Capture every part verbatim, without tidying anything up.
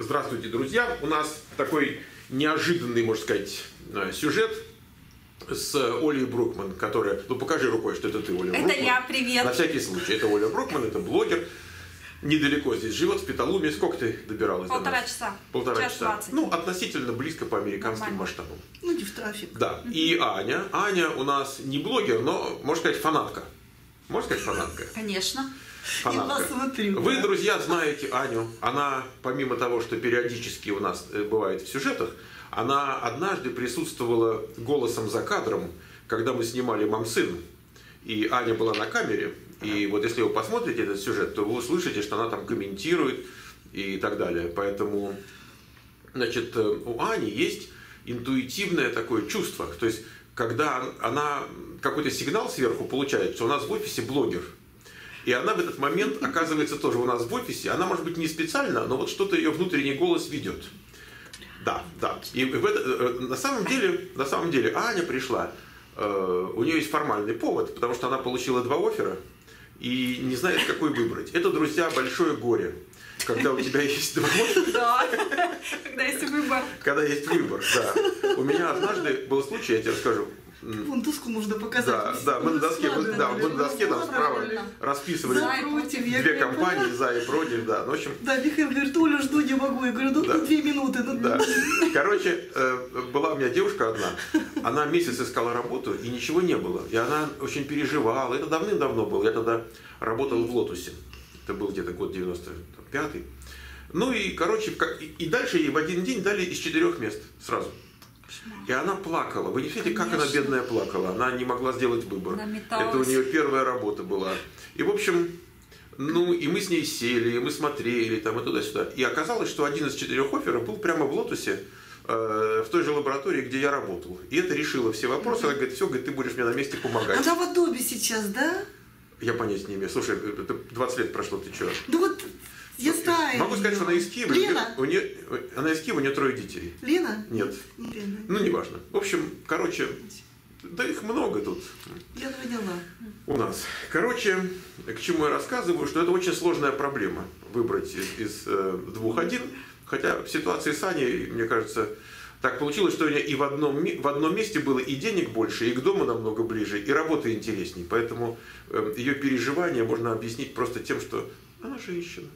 Здравствуйте, друзья! У нас такой неожиданный, можно сказать, сюжет с Олей Брукман, которая... Ну, покажи рукой, что это ты, Оля Брукман. Это я, привет. На всякий случай. Это Оля Брукман, это блогер. Недалеко здесь живет, в Петалуме. Сколько ты добиралась Полтора до нас? часа. Полтора Час часа. двадцать. Ну, относительно близко по американским Нормально. масштабам. Ну, не в трафик. Да. И Аня. Аня у нас не блогер, но, можно сказать, фанатка. Можно сказать, фанатка? Конечно. Фанатка. Я посмотрю, Вы, да. друзья, знаете Аню. Она, помимо того, что периодически у нас э, бывает в сюжетах, она однажды присутствовала голосом за кадром, когда мы снимали «Мамсын». И Аня была на камере. И вот если вы посмотрите этот сюжет, то вы услышите, что она там комментирует и так далее. Поэтому, значит, у Ани есть интуитивное такое чувство. То есть, когда она какой-то сигнал сверху получает, что у нас в офисе блогер. И она в этот момент оказывается тоже у нас в офисе. Она, может быть, не специально, но вот что-то ее внутренний голос ведет. Да, да. И в это, на самом деле, на самом деле Аня пришла, э, у нее есть формальный повод, потому что она получила два оффера и не знает, какой выбрать. Это, друзья, большое горе. Когда у тебя есть два оффера. Да, когда есть выбор. Когда есть выбор, да. У меня однажды был случай, я тебе расскажу. Вон доску можно показать. Да, да, мы на доске, мы, да, мы на доске там справа расписывали За, против, я две говорю, компании, за и против, да. Ну, в общем, Да, Михаил говорит, Олю жду, не могу. Я говорю, ну, Да. ну две минуты. Ну, да. Короче, э, была у меня девушка одна, она месяц искала работу, и ничего не было. И она очень переживала. Это давным-давно было. Я тогда работал в «Лотусе». Это был где-то год девяносто пятый. Ну и, короче, как- и- и дальше ей в один день дали из четырех мест сразу. И она плакала. Вы не видите, как она, Конечно. бедная, плакала. Она не могла сделать выбор. Она металась. Это у нее первая работа была. И, в общем, ну, и мы с ней сели, и мы смотрели, там, и туда-сюда. И оказалось, что один из четырех офферов был прямо в «Лотусе», э, в той же лаборатории, где я работал. И это решило все вопросы. Она говорит, все, говорит, ты будешь мне на месте помогать. Она в Адобе сейчас, да? Я понятия не имею. Слушай, это двадцать лет прошло, ты что? Ну вот, я знаю. Могу сказать, её. что она из Киева. Лена? У нее, она из Киева, у нее трое детей. Лена? Нет. Не Лена. Ну, неважно. В общем, короче, да их много тут Я поняла. у нас. Короче, к чему я рассказываю, что это очень сложная проблема выбрать из, из э, двух один. Хотя в ситуации с Аней, мне кажется, так получилось, что у нее и в одном, ми- в одном месте было и денег больше, и к дому намного ближе, и работа интересней. Поэтому э, ее переживания можно объяснить просто тем, что она женщина.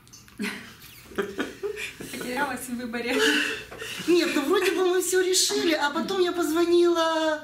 Потерялась в выборе. Нет, ну вроде бы мы все решили, а потом я позвонила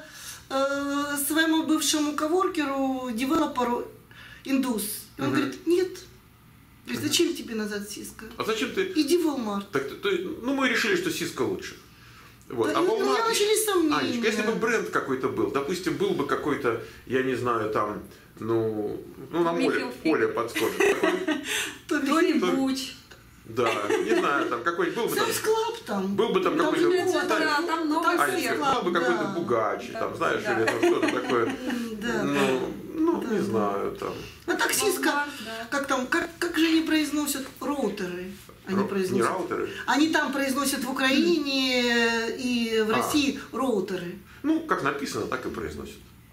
э, своему бывшему коворкеру, девелоперу, индус. И он Мгм. говорит, нет. Говорит, зачем тебе назад Сиска? А зачем ты... Иди в Walmart. Так, то- ну, мы решили, что Сиска лучше. Вот. Да, А и у Walmart- меня начались сомнения. Анечка, если бы бренд какой-то был, допустим, был бы какой-то, я не знаю, там, ну, ну нам Оля, Михаил Фиг. Оля подскажет. Какой- То Тори ли- Буч. Да, не знаю, там какой-нибудь был бы там, Sam's Club там. был бы там Там какой-то, же Да, вот, да, там много там Анечка, всех. Club, был бы какой-то да. Бугачи, Да, там, знаешь, да. или там что-то такое, М, Да. ну, ну, Да, не да. знаю, там. А так Сиска, Walmart, да. как там, как, как же они произносят роутеры? Они Ро- Не произносят. раутеры. Они там произносят в Украине и в А. России роутеры. Ну, как написано, так и произносят.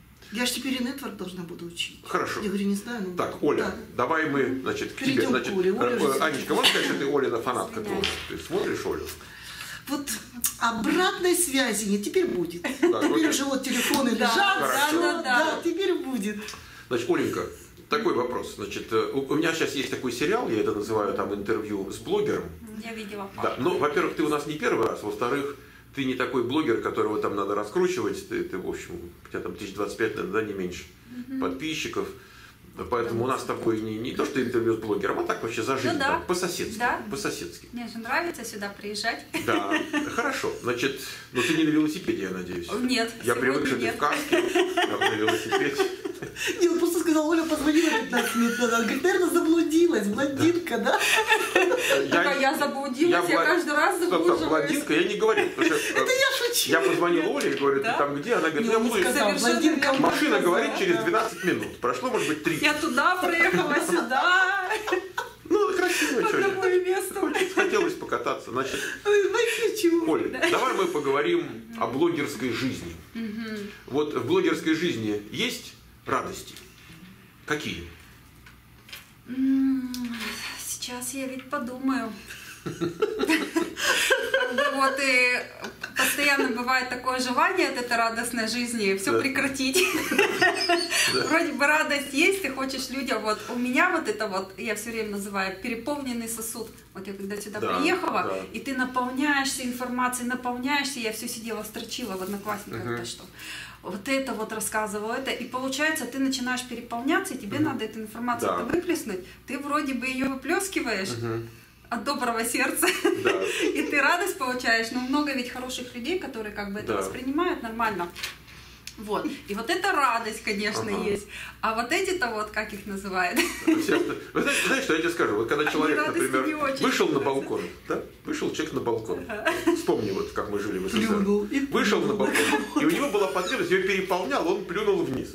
Я же теперь и нетворк должна буду учить. Хорошо. Я говорю, не знаю. Ну, Так, Оля, да. давай мы, значит, к тебе, Перейдем к значит, Оле. Оля э, уже э, Анечка, можешь сказать, что ты Олина фанатка тоже? Извиняюсь. Ты смотришь Олю? Вот обратной связи нет, теперь будет. Теперь окей. уже вот телефоны Да, лежат, Хорошо. всё, да, да. да, теперь будет. Значит, Оленька, такой вопрос. Значит, э, у у меня сейчас есть такой сериал, я это называю там интервью с блогером. Я видела. Да. Но, во-первых, ты у нас не первый раз, во-вторых, ты не такой блогер, которого там надо раскручивать. Ты, ты в общем, у тебя там тысяч двадцать пять, наверное, да, не меньше подписчиков. Поэтому у нас с тобой не, не то, что интервью с блогером, а так вообще за жизнь, Ну да. там, по-соседски. Да. По-соседски. Мне же нравится сюда приезжать. Да, хорошо. Значит, ну ты не на велосипеде, я надеюсь. Нет, Я привык, сегодня что ты нет. в каске, а на велосипеде. Не, он просто сказал, Оля позвонила пятнадцать минут назад. Говорит, наверное, заблудилась, блондинка, да? Только я заблудилась, я бла- каждый раз Стоп, стоп, заблуживаюсь. блондинка, я не говорил. потому что, э, Это я шучу. Я позвонил Оле и говорю, ты Да? там где? Она говорит, Не, я он буду... не сказал, Совершенно блондинка. верно. Машина говорит Да, через да. двенадцать минут. Прошло, может быть, три. Я туда приехала, сюда, Ну, красиво, по что ли. другое место. Хоть- Хотелось покататься. Значит, Ой, ну, хочу. Оль, давай мы поговорим о блогерской жизни. Вот в блогерской жизни есть радости? Какие? М, Сейчас я ведь подумаю. Вот и постоянно бывает такое желание от этой радостной жизни все Да. прекратить. Вроде бы радость есть, ты хочешь людям, вот у меня вот это вот, я все время называю переполненный сосуд. Вот я когда сюда Да, приехала, да. и ты наполняешься информацией, наполняешься, я все сидела, строчила в Одноклассниках, Мгм. это что. Вот это вот рассказывала, это, и получается, ты начинаешь переполняться, и тебе надо эту информацию Да. выплеснуть. Ты вроде бы ее выплескиваешь Мгм. от доброго сердца, Да. и ты радость получаешь, но много ведь хороших людей, которые как бы это Да. воспринимают нормально. Вот. И вот эта радость, конечно, Ага. есть. А вот эти-то вот, как их называют? Все, что- Вы знаете, знаете, что я тебе скажу? Вот когда Они человек, радости например, не очень вышел на нравятся. балкон, да? Вышел человек на балкон. Вспомни, вот как мы жили в Плюнул СССР. и Вышел на плюнул. балкон, и у него была потребность, ее переполнял, он плюнул вниз.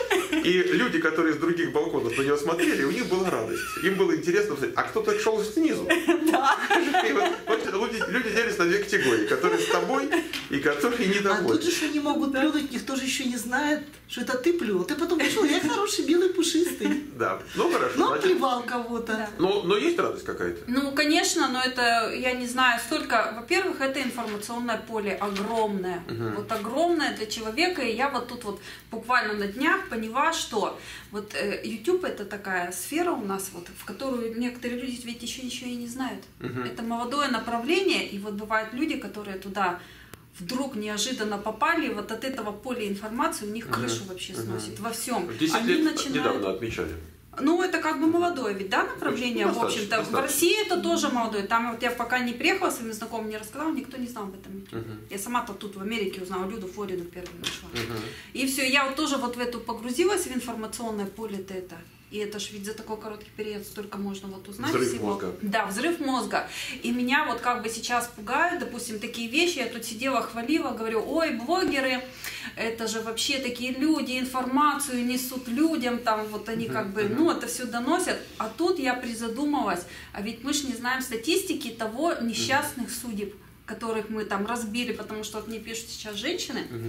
И люди, которые с других балконов на него смотрели, у них была радость. Им было интересно посмотреть, а кто-то шел снизу. Да. И вот, вот люди, люди делятся на две категории, которые с тобой и которые А тут недовольны. еще не могут плюнуть, никто же еще не знает, что это ты плюнул. Ты потом пришел, я хороший, белый, пушистый. Да, ну хорошо. Но значит, плевал кого-то. Да. но, но есть радость какая-то. Ну, конечно, но это, я не знаю, столько, во-первых, это информационное поле огромное. Вот огромное для человека. И я вот тут вот буквально на днях поняла, что вот э, YouTube это такая сфера у нас, вот, в которую некоторые люди ведь еще ничего и не знают. Это молодое направление, и вот бывают люди, которые туда вдруг неожиданно попали, и вот от этого поля информации у них крышу вообще сносит во всем. Десять Они лет начинают... недавно отмечали. Ну, это как бы молодое ведь, да, направление, Ну, в общем-то. достаточно, В России это тоже молодое. Там вот я пока не приехала, своим знакомым не рассказала, никто не знал об этом. Мгм. Я сама-то тут в Америке узнала, Люду Флориду первую нашла. Мгм. И все, я вот тоже вот в эту погрузилась, в информационное поле-то это. И это ж ведь за такой короткий период столько можно вот узнать Взрыв всего. мозга. Да, взрыв мозга. И меня вот как бы сейчас пугают, допустим, такие вещи. Я тут сидела, хвалила, говорю, ой, блогеры, это же вообще такие люди, информацию несут людям, там вот они как бы, ну, это все доносят. А тут я призадумалась, а ведь мы же не знаем статистики того несчастных судеб, которых мы там разбили, потому что вот мне пишут сейчас женщины, Мгм.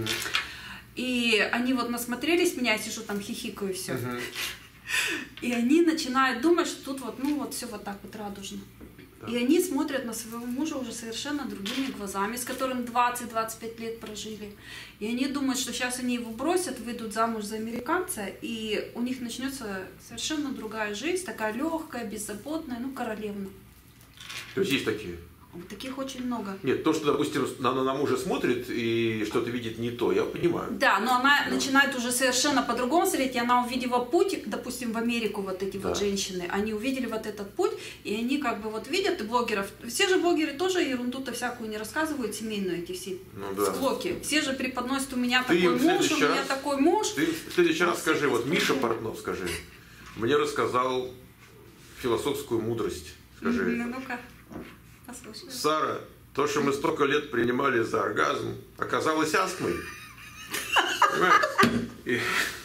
и они вот насмотрелись меня, я сижу там хихикаю все. Мгм. И они начинают думать, что тут вот, ну вот все вот так вот радужно. Да. И они смотрят на своего мужа уже совершенно другими глазами, с которым двадцать-двадцать пять лет прожили. И они думают, что сейчас они его бросят, выйдут замуж за американца, и у них начнется совершенно другая жизнь, такая легкая, беззаботная, ну, королевна. То есть есть такие? Вот таких очень много. Нет, то, что, допустим, она на мужа смотрит и что-то видит не то, я понимаю. Да, но она начинает уже совершенно по-другому смотреть, и она увидела путь, допустим, в Америку вот эти Да. вот женщины, они увидели вот этот путь, и они как бы вот видят блогеров, все же блогеры тоже ерунду-то всякую не рассказывают, семейную эти все Ну да. склоки, все же преподносят, у меня Ты им такой в муж, у следующий меня раз- такой муж. Ты в следующий раз А скажи, все вот это Миша такое. Портнов, скажи, мне рассказал философскую мудрость. Скажи. Ну, ну-ка, послушай. Сара, то, что мы столько лет принимали за оргазм, оказалось астмой. Понимаешь? И-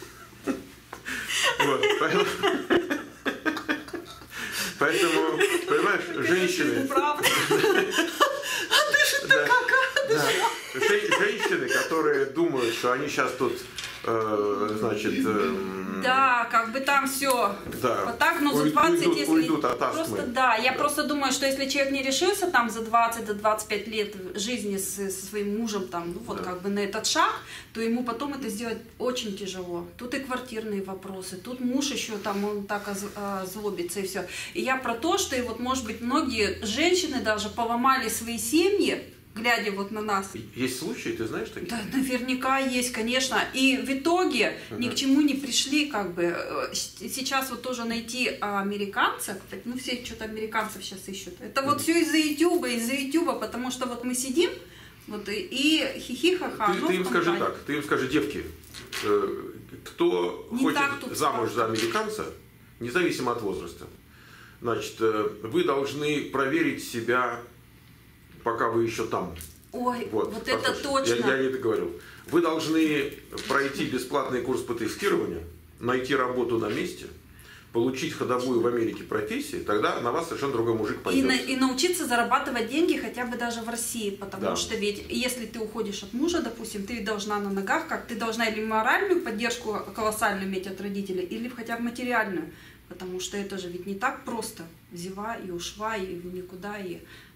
Вот, поэтому, поэтому, понимаешь, женщины, Правда. да, да, Жен- женщины, которые думают, что они сейчас тут, э, значит, эм, Да, как бы там все. да, Вот так, но за уй- двадцать, уйдут, если... уйдут от астмы. Просто да, я Да. просто думаю, что если человек не решился там за двадцать до двадцати пяти лет жизни с, со своим мужем, там, ну вот Да. как бы на этот шаг, то ему потом это сделать очень тяжело. Тут и квартирные вопросы, тут муж еще там, он так оз- озлобится и все. И я про то, что и вот, может быть, многие женщины даже поломали свои семьи, глядя вот на нас. Есть случаи, ты знаешь такие? Да, наверняка есть, конечно. И в итоге ни к чему не пришли, как бы. Э, с- Сейчас вот тоже найти а, американцев, ну все что-то американцев сейчас ищут. Это вот все из-за Ютуба, из-за Ютуба, потому что вот мы сидим, вот и, и хихи-ха-ха. Ты, ну, ты им в скажи компании. так, ты им скажи, девки, э, кто Не хочет так тут замуж сразу. за американца, независимо от возраста, значит, э, вы должны проверить себя, пока вы еще там. Ой, вот, это послушай, точно. Я, я не договорил. Вы должны пройти бесплатный курс по тестированию, найти работу на месте, получить ходовую в Америке профессию, тогда на вас совершенно другой мужик И, пойдет. на- и научиться зарабатывать деньги хотя бы даже в России, потому Да. что ведь если ты уходишь от мужа, допустим, ты должна на ногах, как ты должна или моральную поддержку колоссальную иметь от родителей, или хотя бы материальную, потому что это же ведь не так просто, взяла и ушла, и в никуда, и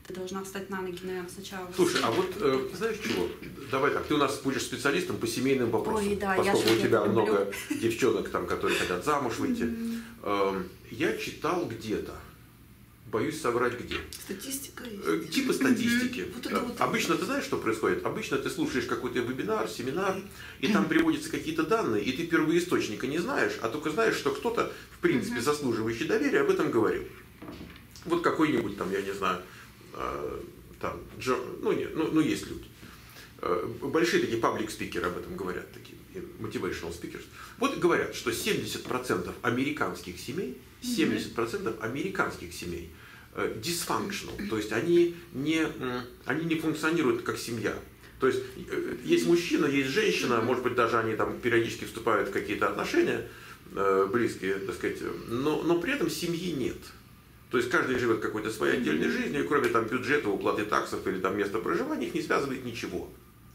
ты должна встать на ноги, наверное, сначала. Слушай, а вот э, знаешь чего? Давай так, ты у нас будешь специалистом по семейным вопросам. Ой, да, поскольку я у тебя люблю. много девчонок, там, которые хотят замуж выйти. Mm-hmm. э, я читал где-то, боюсь соврать где. Статистика есть. Э, типа статистики. Mm-hmm. Вот это вот. Обычно ты знаешь, что происходит? Обычно ты слушаешь какой-то вебинар, семинар, и там приводятся какие-то данные, и ты первоисточника не знаешь, а только знаешь, что кто-то, в принципе, заслуживающий доверия, об этом говорил. Вот какой-нибудь там, я не знаю, э, там, Джо, ну, не, ну, ну, есть люди. Э, большие такие паблик-спикеры об этом говорят, такие motivational speakers. Вот говорят, что семьдесят процентов американских семей, семьдесят процентов американских семей э, dysfunctional, то есть они не, э, они не функционируют как семья. То есть э, есть мужчина, есть женщина, может быть, даже они там периодически вступают в какие-то отношения э, близкие, так сказать, но, но при этом семьи нет. То есть каждый живет какой-то своей отдельной жизнью, и кроме там бюджета, уплаты таксов или там места проживания, их не связывает ничего.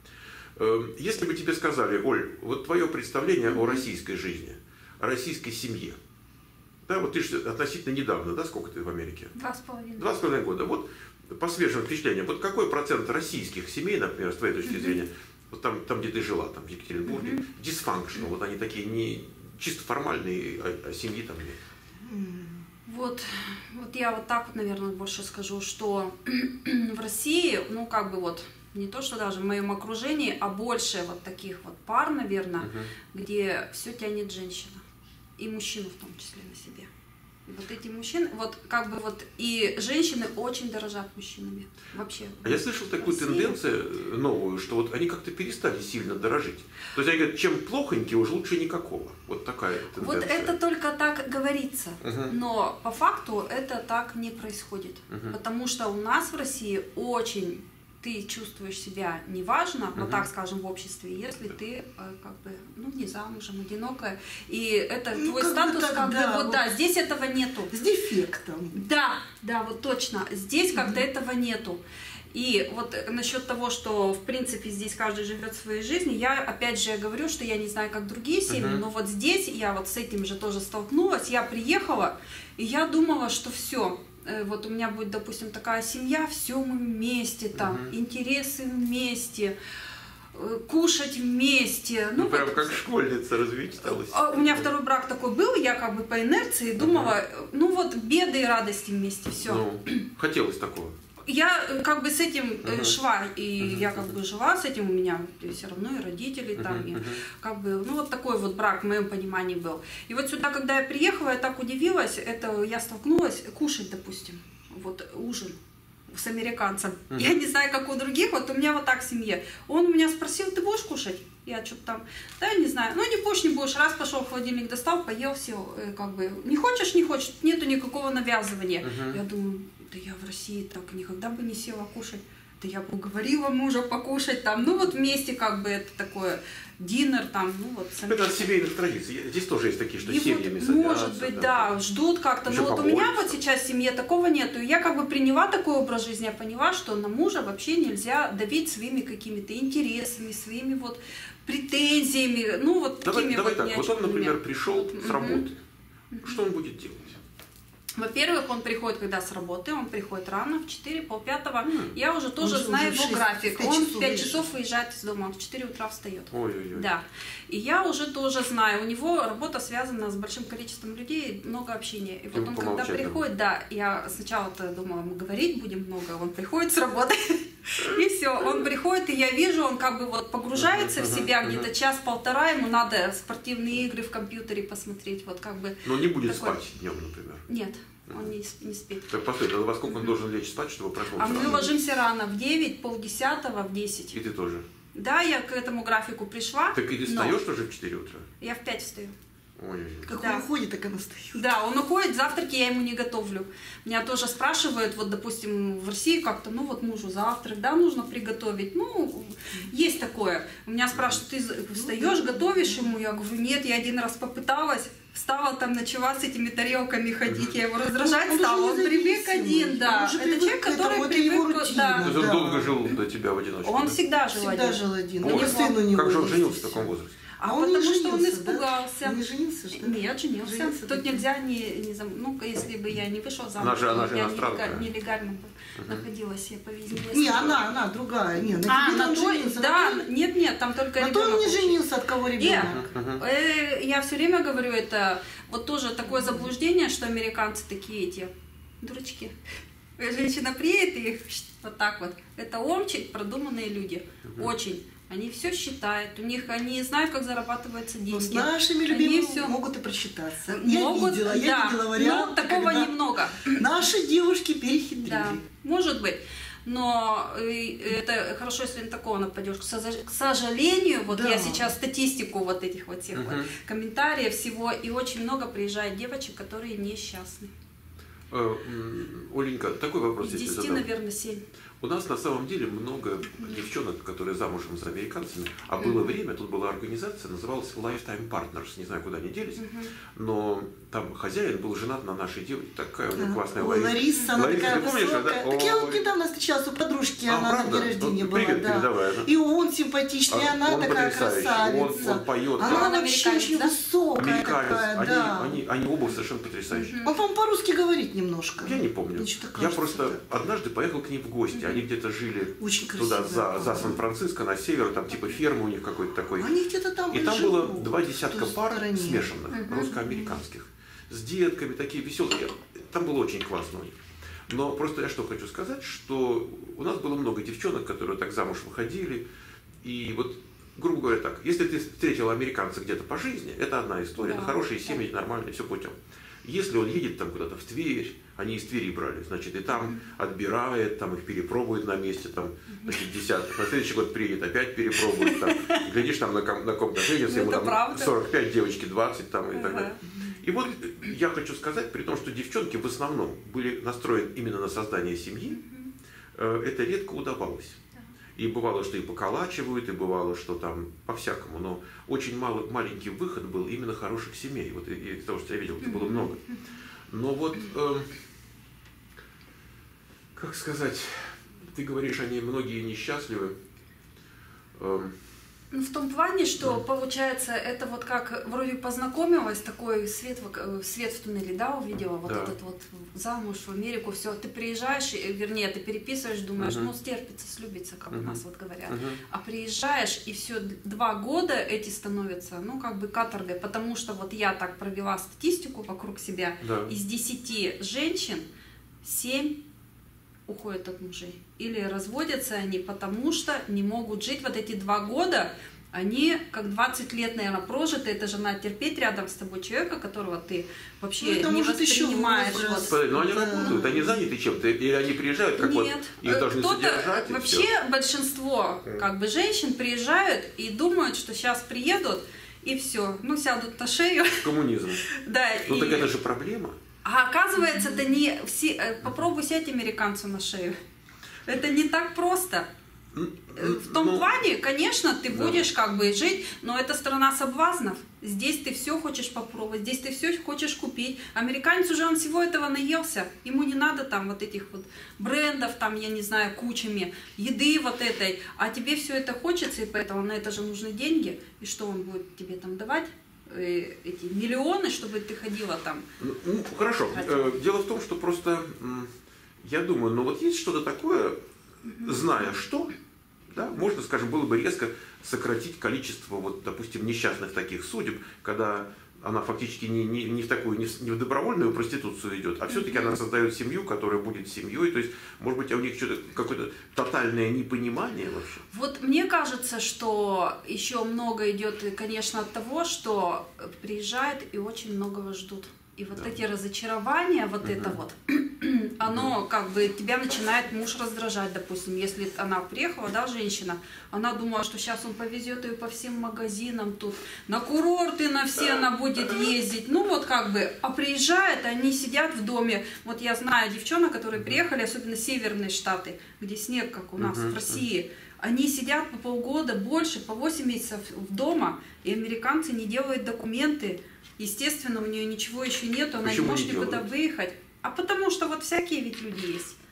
Если бы тебе сказали: Оль, вот твое представление о российской жизни, о российской семье, да, вот ты же относительно недавно, да, сколько ты в Америке? Два с половиной. Два с половиной года. Вот по свежим впечатлениям, вот какой процент российских семей, например, с твоей точки зрения, вот там, там где ты жила, там в Екатеринбурге, dysfunctional, вот они такие не чисто формальные, а, а семьи там нет. Вот, вот я вот так вот, наверное, больше скажу, что в России, ну, как бы вот, не то, что даже в моем окружении, а больше вот таких вот пар, наверное, uh-huh. где все тянет женщина. И мужчину в том числе на себе. И вот эти мужчины, вот как бы вот, и женщины очень дорожат мужчинами. Вообще. А я слышал такую Россия. тенденцию новую, что вот они как-то перестали сильно дорожить. То есть они говорят, чем плохонький, уж лучше никакого. Вот такая тенденция. Вот это только так говорится. Uh-huh. Но по факту это так не происходит. Uh-huh. Потому что у нас в России очень... ты чувствуешь себя неважно, uh-huh. вот так скажем, в обществе, если ты как бы, ну, не замужем, одинокая, и это ну, твой статус, так, как да, бы, вот, вот да, здесь этого нету. С дефектом. Да, да, вот точно, здесь uh-huh. как-то этого нету. И вот насчет того, что, в принципе, здесь каждый живет своей жизнью, я опять же говорю, что я не знаю, как другие семьи, uh-huh. но вот здесь я вот с этим же тоже столкнулась, я приехала, и я думала, что все. Вот у меня будет, допустим, такая семья, все мы вместе, там, угу. интересы вместе, кушать вместе. Ну, ну прям вот, как школьница размечталась. У меня второй брак такой был, я как бы по инерции думала, угу. ну вот беды и радости вместе, все. Ну, хотелось такого. Я как бы с этим uh-huh. шла, и uh-huh. я как бы жила с этим, у меня все равно и родители uh-huh. там, и uh-huh. как бы, ну вот такой вот брак в моем понимании был. И вот сюда, когда я приехала, я так удивилась, это я столкнулась, кушать, допустим, вот ужин с американцем. Uh-huh. Я не знаю, как у других, вот у меня вот так в семье. Он у меня спросил, ты будешь кушать? Я что-то там, да, не знаю, ну не будешь, не будешь, раз пошел в холодильник, достал, поел, сел, как бы, не хочешь, не хочешь, нету никакого навязывания. Uh-huh. Я думаю, да я в России так никогда бы не села кушать, да я бы уговорила мужа покушать там, ну вот вместе как бы это такое, динер там, ну вот. Сами... Это от семейных традиций, здесь тоже есть такие, что и семьями вот, садятся. Может быть, да, да ждут как-то, но вот у меня вот сейчас в семье такого нету, и я как бы приняла такой образ жизни, я поняла, что на мужа вообще нельзя давить своими какими-то интересами, своими вот претензиями, ну вот давай, такими давай вот. Так, вот он, например, пришел с работы, mm-hmm. что он будет делать? Во-первых, он приходит, когда с работы, он приходит рано, в четыре, полпятого. Mm. Я уже тоже он знаю уже его график. Он в пять часов, часов выезжает из дома, он в четыре утра встает. Ой-ой-ой. Да. И я уже тоже знаю, у него работа связана с большим количеством людей, много общения. И вот он когда приходит, да, я сначала-то думала, мы говорить будем много, он приходит с работы, и все, он приходит, и я вижу, он как бы вот погружается в себя где-то час-полтора, ему надо спортивные игры в компьютере посмотреть, вот как бы. Но не будет спать днем, например. Нет. Он не, не спит. Так, постой, а во сколько он должен лечь спать, чтобы проснуться? А мы ложимся рано, в девять, полдесятого, в десять. И ты тоже? Да, я к этому графику пришла. Так и ты встаешь но... тоже в четыре утра? Я в пять встаю. Ой-ой-ой. Как да. он уходит, так она встает. Да, он уходит, завтраки я ему не готовлю. Меня тоже спрашивают, вот, допустим, в России как-то, ну вот мужу завтрак, да, нужно приготовить. Ну, есть такое. У меня спрашивают, ты встаешь, готовишь ему? Я говорю, нет, я один раз попыталась. Встала там, начала с этими тарелками ходить, я его раздражать он стала. Он привык один, да. Это привык человек, который это привык, его рутина, да. То есть он долго жил до тебя в одиночестве? Он всегда жил всегда один. жил один. Ой, Сын у него как же он есть женился в таком возрасте? А он потому не что он женился, да? испугался. Он не женился, что ли? Нет, женился. Женился Тут таки. нельзя не, не зам... Ну, если бы я не вышла замуж, Она же- она же я иностранка. нелега- нелегально бы находилась, я повезлась. Не, она, она другая. Не, на А, тебе на он той, женился. да, на той- нет, нет, там только на той он ребенок не общий. женился, от кого ребенок. Э, я все время говорю, это вот тоже такое заблуждение, что американцы такие эти дурачки. Женщина приедет и вот так вот. Это очень продуманные люди. Очень. Они все считают, у них они знают, как зарабатываются деньги. Но с нашими Они любимыми всё могут и просчитаться. могут, я видела, я да, видела но варианты, такого когда немного. наши девушки перехитрили. Да, может быть. Но э, это хорошо, если на такого нападешь. К сожа- к сожалению, вот Да. я сейчас статистику вот этих вот всех вот комментариев всего, и очень много приезжает девочек, которые несчастны. Э, м, Оленька, такой вопрос Из я тебе десяти, задам. наверное, семь. У нас на самом деле много девчонок, которые замужем за американцами, а было время, тут была организация, называлась Lifetime Partners, не знаю, куда они делись, но там хозяин был женат на нашей девочке, такая у него классная Ой, Лариса. Лариса, она Лариса, такая ты помнишь, высокая. да? Так я вот Ой. недавно встречалась у подружки, А, она правда? на день рождения Ну, была. привет Да. передавай, да. И он симпатичный, и А, она он такая потрясающий, красавица. он- он поет, Она да. Он вообще американец, очень да? высокая Американец. такая, Они, да. они, они оба совершенно потрясающие. Он, по-моему, по-русски говорит немножко. Я не помню. Мне что-то Я кажется, просто да. однажды поехал к ним в гости. Они где-то жили Очень туда, красивая за, за пара. Сан-Франциско, на север, там типа ферма у них какой-то такой. Они где-то там И там живут, было два в десятка той пар стороне. смешанных, русско-американских, с детками, такие веселые. Там было очень классно у них. Но просто я что хочу сказать, что у нас было много девчонок, которые так замуж выходили. И вот, грубо говоря, так, если ты встретил американца где-то по жизни, это одна история, Да. это хорошие семьи, нормально, все путем. Если он едет там куда-то в Тверь, они из Твери брали, значит, и там отбирает, там их перепробует на месте, там, значит, десяток. На следующий год приедет, опять перепробует, там, глядишь, там на, ком- на ком-то женится, Ну, ему это там правда. сорок пять, девочки двадцать, там, и так Ага. далее. И вот я хочу сказать, при том, что девчонки в основном были настроены именно на создание семьи, э, это редко удавалось. И бывало, что и поколачивают, и бывало, что там по-всякому, но очень мало, маленький выход был именно хороших семей. Вот и, и из того, что я видел, это было много. Но вот, э, как сказать, ты говоришь, они многие несчастливы. Э, Ну, в том плане, что, получается, это вот как вроде познакомилась, такой свет, в- э, свет в туннеле, да, увидела, вот Да. этот вот замуж в Америку, все, ты приезжаешь, и, вернее, ты переписываешь, думаешь, Мгм. ну, стерпится, слюбится, как у Мгм. нас вот говорят. Мгм. А приезжаешь, и все, два года эти становятся, ну, как бы каторгой, потому что вот я так провела статистику вокруг себя, Да. из десяти женщин семь уходят от мужей. Или разводятся они, потому что не могут жить вот эти два года. Они, как двадцать лет, наверное, прожиты, это же надо терпеть рядом с тобой человека, которого ты вообще Ну, это не может еще воспринимаешь. возраст. Вот. Подожди, но они Да. работают, они заняты чем-то, или они приезжают, как вот, Нет, их должны кто-то, содержать, и вообще всё. большинство как бы женщин приезжают и думают, что сейчас приедут и все, ну сядут на шею, Коммунизм. да. Ну и... так это же проблема. А оказывается, это не все. э, Попробуй сядь американцу на шею. Это не так просто. М, Э, В том ну, плане, конечно, ты да. будешь как бы жить, но это страна соблазнов. Здесь ты все хочешь попробовать, здесь ты все хочешь купить. Американец уже он всего этого наелся. Ему не надо там вот этих вот брендов, там, я не знаю, кучами, еды вот этой. А тебе все это хочется, и поэтому на это же нужны деньги. И что он будет тебе там давать? Э, Эти миллионы, чтобы ты ходила там. Ну, ну, хорошо. Э, Дело в том, что просто, м, я думаю, ну вот есть что-то такое, зная что, да, можно, скажем, было бы резко сократить количество, вот, допустим, несчастных таких судеб, когда она фактически не, не, не в такую, не, в- не в добровольную проституцию идет, а все-таки она создает семью, которая будет семьей. То есть, может быть, у них что-то какое-то тотальное непонимание вообще. Вот мне кажется, что еще много идет, конечно, от того, что приезжают и очень многого ждут. И вот Да. эти разочарования, вот Мгм. это вот, оно как бы тебя начинает муж раздражать, допустим, если она приехала, да, женщина, она думала, что сейчас он повезет ее по всем магазинам тут, на курорты на все она будет ездить, ну вот как бы, а приезжает, они сидят в доме, вот я знаю девчонок, которые приехали, особенно северные штаты, где снег, как у нас Мгм. в России, они сидят по полгода, больше, по восемь месяцев в дома, и американцы не делают документы. Естественно, у нее ничего еще нету, она Почему не может не никуда делают? выехать. А потому что вот всякие ведь люди есть.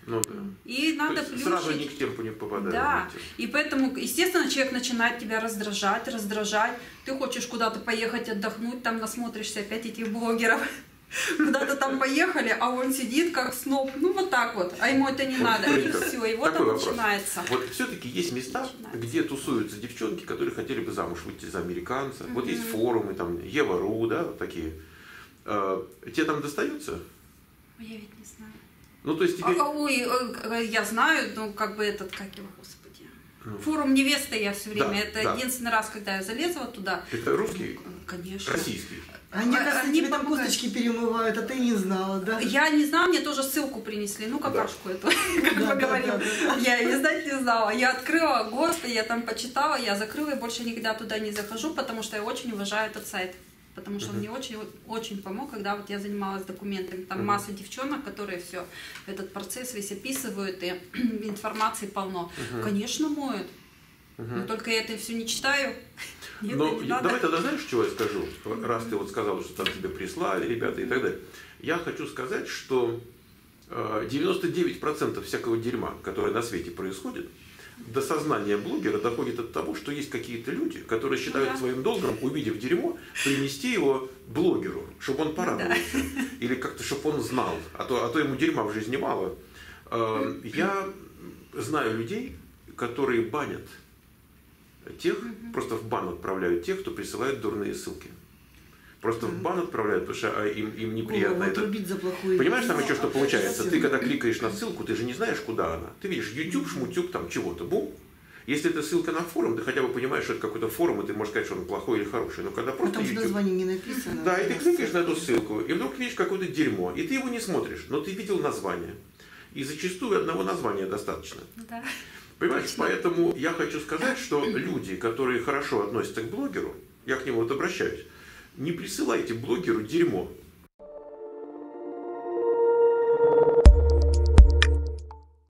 Ну да. И надо плющить. Сразу не к темпу не попадает. Да. И поэтому, естественно, человек начинает тебя раздражать, раздражать. Ты хочешь куда-то поехать отдохнуть, там насмотришься опять этих блогеров. Куда-то там поехали, а он сидит как сноб. Ну вот так вот. А ему это не вот, надо. И все. И вот там начинается. Вот все-таки есть места, начинается. Где тусуются девчонки, которые хотели бы замуж выйти за американца. Mm-hmm. Вот есть форумы, там, Ева.ру, да, такие. А, тебе там достаются? Я ведь не знаю. Ну, то есть тебе... а, ой, я знаю, ну, как бы этот, как его, господи. Ну. Форум невесты я все время. Да, это да. единственный раз, когда я залезла туда. Это русский? Ну, конечно. Российский? Они, кажется, они тебе там косточки перемывают, а ты не знала, да? Я не знала, мне тоже ссылку принесли, ну, какашку да. эту, как да, мы да, говорим. Да, да, да. Я ее знать не знала. Я открыла, господи, я там почитала, я закрыла и больше никогда туда не захожу, потому что я очень уважаю этот сайт. Потому что uh-huh. он мне очень, очень помог, когда вот я занималась документами. Там uh-huh. масса девчонок, которые все этот процесс весь описывают, и информации полно. Uh-huh. Конечно, моют. Uh-huh. Но только я это все не читаю. Нет, Но давай тогда знаешь, чего я скажу? Раз ты вот сказала, что там тебе прислали ребята и так далее. Я хочу сказать, что девяносто девять процентов всякого дерьма, которое на свете происходит, до сознания блогера доходит от того, что есть какие-то люди, которые считают ну, да. своим долгом, увидев дерьмо, принести его блогеру, чтобы он порадовался. Да. Или как-то, чтобы он знал. А то, а то ему дерьма в жизни мало. Я знаю людей, которые банят тех, угу. просто в бан отправляют тех, кто присылает дурные ссылки. Просто угу. в бан отправляют, потому что им, им неприятно это. За плохую Понимаешь, там еще что получается? Ты когда кликаешь на ссылку, ты же не знаешь, куда она. Ты видишь YouTube, шмутюк, там чего-то, бум. Если это ссылка на форум, ты хотя бы понимаешь, что это какой-то форум, и ты можешь сказать, что он плохой или хороший. Но когда просто а там YouTube... название не написано. Да, и ты кликаешь на эту ссылку, и вдруг видишь какое-то дерьмо, и ты его не смотришь, но ты видел название. И зачастую одного названия достаточно. Да. Понимаешь, точно. Поэтому я хочу сказать, что люди, которые хорошо относятся к блогеру, я к нему вот обращаюсь, не присылайте блогеру дерьмо.